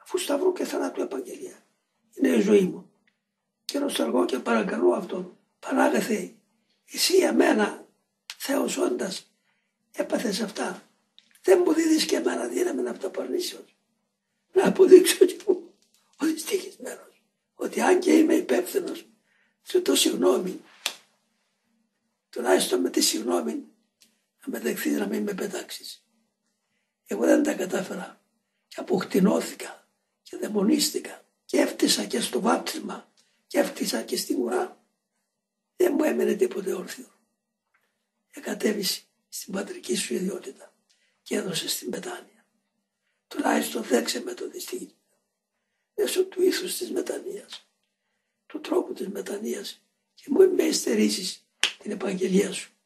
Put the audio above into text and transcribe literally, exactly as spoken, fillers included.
αφού σταυρού και θανάτου επαγγελία. Είναι η ζωή μου. Και νοσταλγώ και παρακαλώ αυτόν, Πανάγαθε, εσύ για μένα, Θεός όντας, έπαθες αυτά. Δεν μου δίδεις και εμένα δύναμη να αυταπαρνήσεως. Να αποδείξω και μου ότι ευτυχισμένος, ότι αν και είμαι υπεύθυνος, σου το συγγνώμη, τουλάχιστον με τη συγγνώμη να με δεχθείς να μην με πετάξεις. Εγώ δεν τα κατάφερα και αποκτηνώθηκα και δαιμονίστηκα και έφτιασα και στο βάπτισμα και έφτιασα και στην ουρά. Δεν μου έμενε τίποτε όρθιο. Εκατέβησε στην πατρική σου ιδιότητα και έδωσε στην μετάνοια. Τουλάχιστον δέξε με το δυστυχισμένο μέσω του ήθους της μετανοίας, του τρόπου της μετανοίας και μου με εστερήσεις την επαγγελία σου.